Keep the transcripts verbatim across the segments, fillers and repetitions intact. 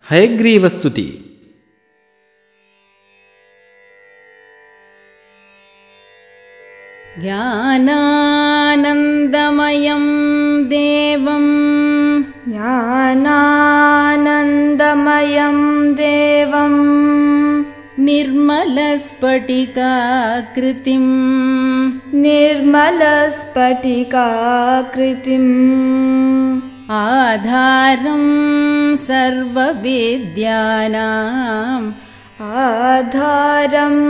हयग्रीवस्तुति। ज्ञानानन्दमयं देवं ज्ञानानन्दमयं देवं निर्मलस्फटिकाकृतिं निर्मलस्फटिकाकृतिम् आधारं सर्वविद्यानाम् आधारं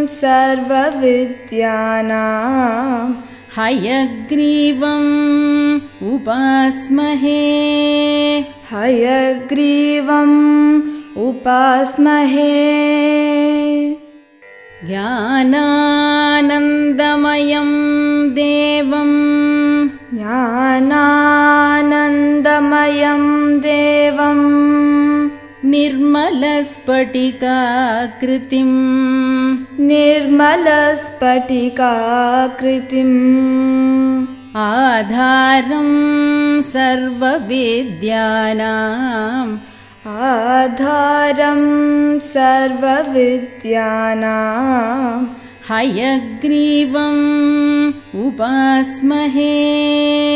सर्वविद्यानां हयग्रीवम् उपास्महे हयग्रीवम् उपास्महे। ज्ञानानन्दमयं देवं ज्ञानानन्दमयं देवं निर्मलस्फटिकाकृतिं निर्मलस्फटिकाकृतिम् आधारं सर्वविद्यानाम् आधारं सर्वविद्यानां हयग्रीवम् उपास्महे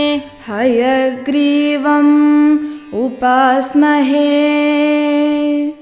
हयग्रीवम् उपास्महे।